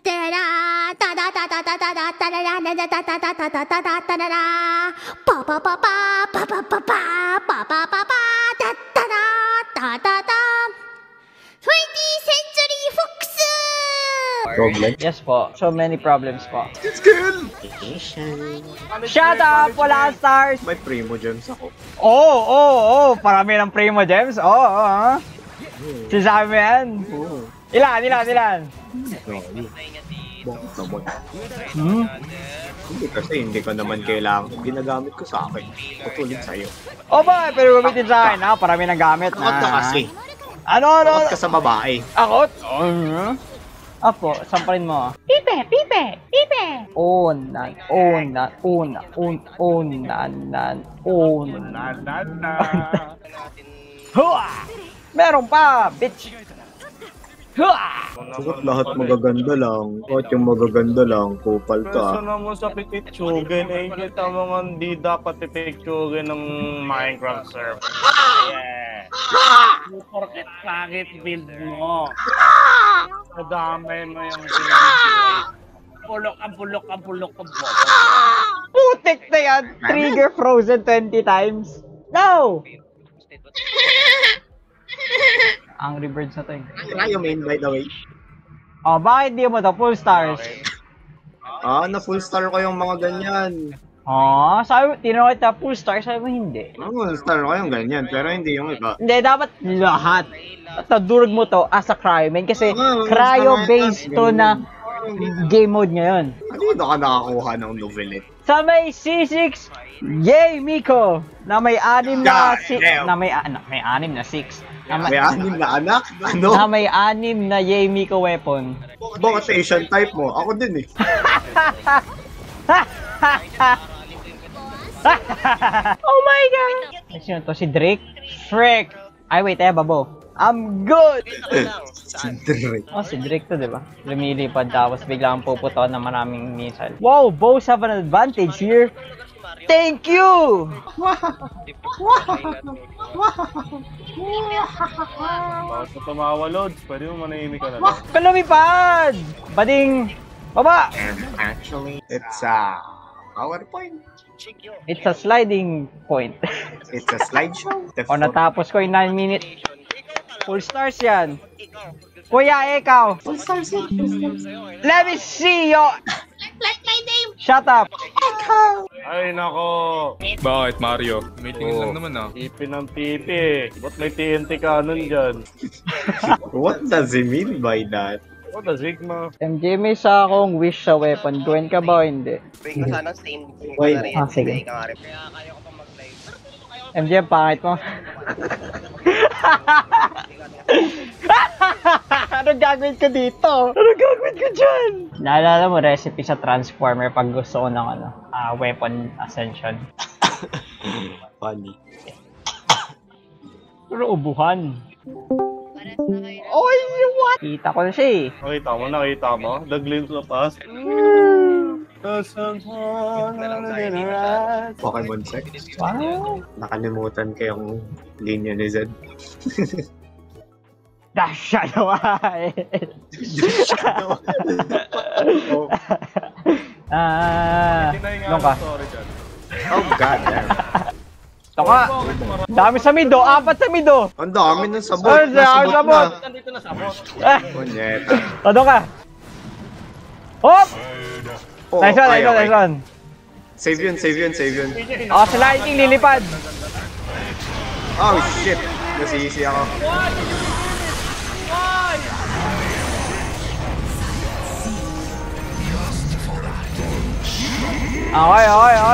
Century Fox! Problem? Yes po. So many problems po. Let's kill! Shut up! Wala kang stars! May primo gems ako. Oo. Parami ng Primo Gems. Oo. Sinasabi mo yan? Oo. Ilan? Bakit naman? Hmm? Hindi kasi hindi ko naman kailangan. Ginagamit ko sa akin. Patuloy sa'yo. Ba? Pero gamitin sa akin ha? Parami ng gamit. Takot ka kasi. Ano? Takot ka sa babae. Akot? Apo, sampalin mo. Pipe! Unan. Hua! Meron pa, bitch! Hua! Sagot lahat magaganda lang. Kahit yung magaganda lang, kupal Gusto ka. naman sa pipictugan, kita mga hindi dapat pipictugan ng Minecraft server. Yeah. Porket pangit build mo. Nadamay mo yung bulok ang Putik na yan! Trigger frozen 20 times. No! Angry Birds na to eh. Cryo main by the way. Bakit di mo to? Full stars. Na full star ko yung mga ganyan. Sabi mo, tinanong kita full stars, sabi mo hindi. Full star ko yung ganyan, pero hindi yung iba. Hindi, dapat lahat. At nadurog mo to as a cryo main kasi cryo-based to na game mode ngayon. Dito ka nakakuha ng novelet. Sa may C6, yay Miko! Na may 6 na may 6 na 6. May 6 na anak? Ano? Na may 6 na yay Miko weapon. Bakit Asian type mo? Ako din eh. Oh my god! Sino to? Si Drake? Shrek! Ay wait, babo. I'm good! Si Drake. Si Drake to, diba? Lumilipad tapos biglang puputoan ng maraming missile. Wow, bows have an advantage here. Thank you! Bakit mo tumawa, Lods? Pwede mo manahimik ka na lang. Lumipad! Bading! Baba! Actually, it's a PowerPoint. It's a sliding point. It's a slideshow. Natapos ko yung 9 minutes. Full stars yan. Kuya, ikaw. Full stars yun. Let me see you. Like my name! Shut up. Ay, nako. Bakit, Mario? May tingin lang naman ah. Pipi ng pipi. Ba't may TNT cannon dyan? What does he mean by that? What the Sigma? MJ, may isa akong wish sa weapon. Gawin ka ba o hindi? Bring ka sana same. Why? Sige. Kaya kaya ko pa mag-live. MJ, ang pangit mo. Anong gagawin ko dito? Anong gagawin ko dyan? Naalala mo recipe sa Transformer pag gusto ko ng weapon ascension? Funny. Pero ubuhan. Oy, what? Kita ko na siya eh. Nakita mo? The glimpse of us. Pokemon sex. Wow. Nakalimutan ko yung linya ni Zed. Dasha naman! Doon ka. Oh god damn. Ito ka. Dami sa mido, 4 sa mido. Ang dami ng sabot. Ang dami Nasabot sabot. na. Nandito na sabot. Punyeta. Doon ka. Hop! Oh, Nice one, okay, nice one, okay. nice one. Save yun, save yun, save yun. Sa lightning lilipad. Oh shit. Nasisi ako. Okay.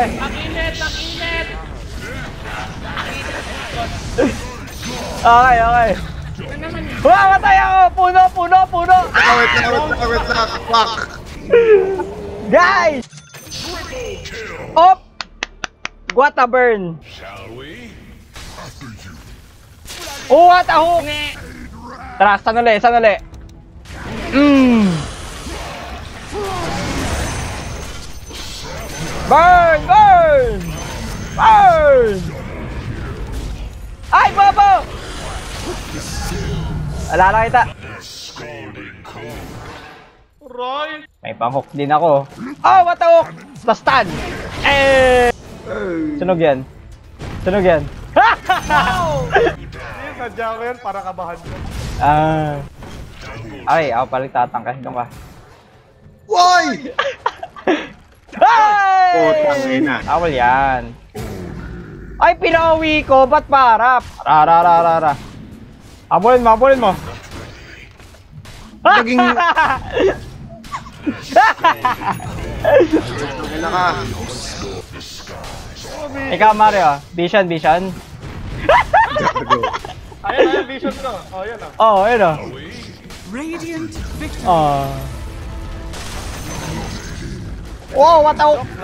Okay. Matay ako! Puno! Wait lang. Fuck. Guys! Op! What a burn! What a hook! Tara, saan uli? Burn! Ay, bobo! Alala kita. Aray! May pang-hook din ako. Oh, what a hook! Tastan! Eh! Sunog yan. Sunog yan. Hindi, sadya ko yan para kabahan mo. Ay, ako pala tatangkas doon ka. Woy! Putang Ay! ina. Awal yan. Ay, pinauwi ko. Ba't parap? Rara. Habulin mo, habulin mo. Naging... Ina ka. Ikaw, Mario. Vision. Gago. Ayan, vision ko. Oh, yan ah. Oh, ayun o. Radiant victory. Oh. Oh, what a...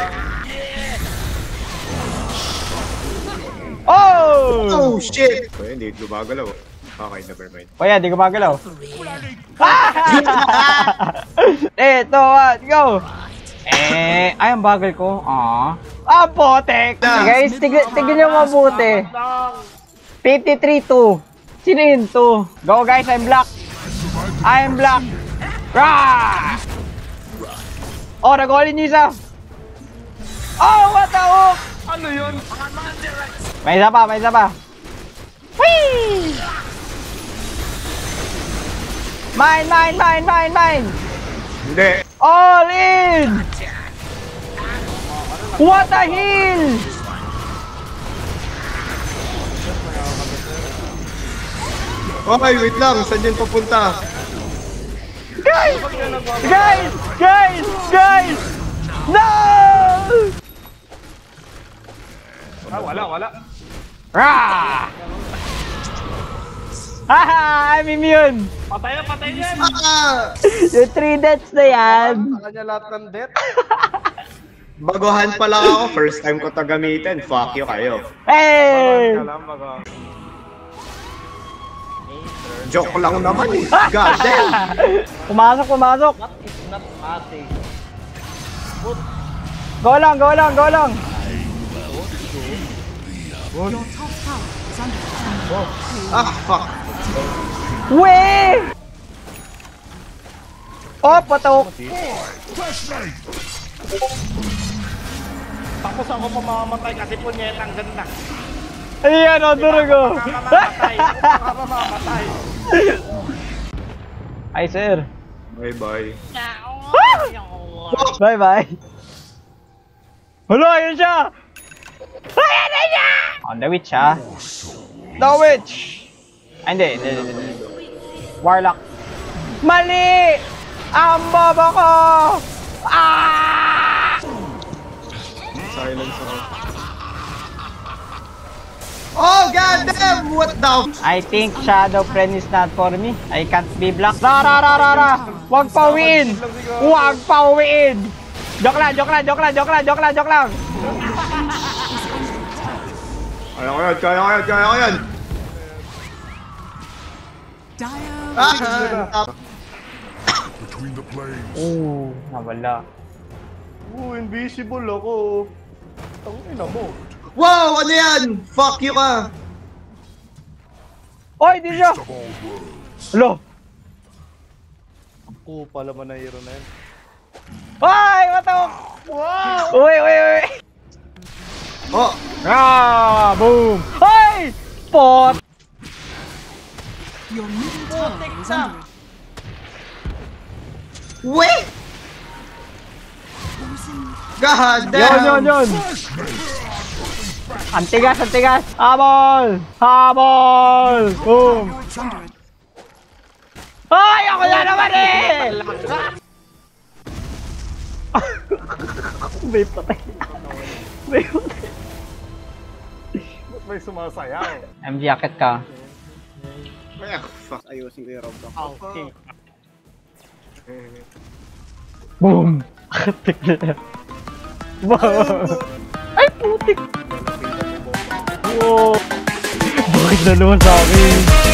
Oh! Oh, shit! Oh, hindi gumagalaw. Okay, never mind. O yan, di gumagalaw. Ito, go! Ay, ang bagal ko. Potek! Guys, tignan nyo mabuti. 53-2. Sino yun 2? Go guys, I'm black. I'm black. Rah! Oh, nag-all in isa. Oh, what the hook! Ano yun? May isa pa. Whee! Mine! Hindi. All in! What a heal! Okay, wait lang. Saan yun papunta? Guys! No! Ah, wala. Rah! Haha! I'm immune! Patay yan! Yung 3 deaths na yan! Sa kanya lahat ng death. Baguhan pa lang ako. First time ko to gamitin. Fuck you kayo. Hey! Joke lang naman eh. God damn. Pumasok! Go lang! Your top tower is under attack. Ah, fuck. Weh! Oh, patok! Tapos ako mamamatay kasi punyetang ganda. Ayan o, durugo! Mamamatay. Ay, sir. Bye-bye. Bye-bye. Hala, yun siya! Ayan na siya! On the witch, ha? The witch! Ay, hindi. Warlock. Mali! Ang bobo ko! Silence ako. Oh, god damn! What the f... I think Shadow Friend is not for me. I can't be blocked. Rara! Huwag pa uwiin! Joke lang! Kaya ko yan! Dire Oh, nawala. Invisible ako. Tangina mo. Wow! Ano yan? Fuck you ka! Oy, di siya! Hello! Ako pala man na hero na yan. Ay, matok! Wow! Uy! Oh! Boom! Ay! Pot! Your middle tower is under Wait! God damn! Yun! Antigas! Habol! Boom! Ay! Ako na naman eh! May patay. Ba't may sumasayaw? MG, akit ka. Ay, fuck. Ayusin ko yung round ko. Okay. Boom! Akatik na. Wow! Ay, putik! Wow! Bakit na naman sa akin?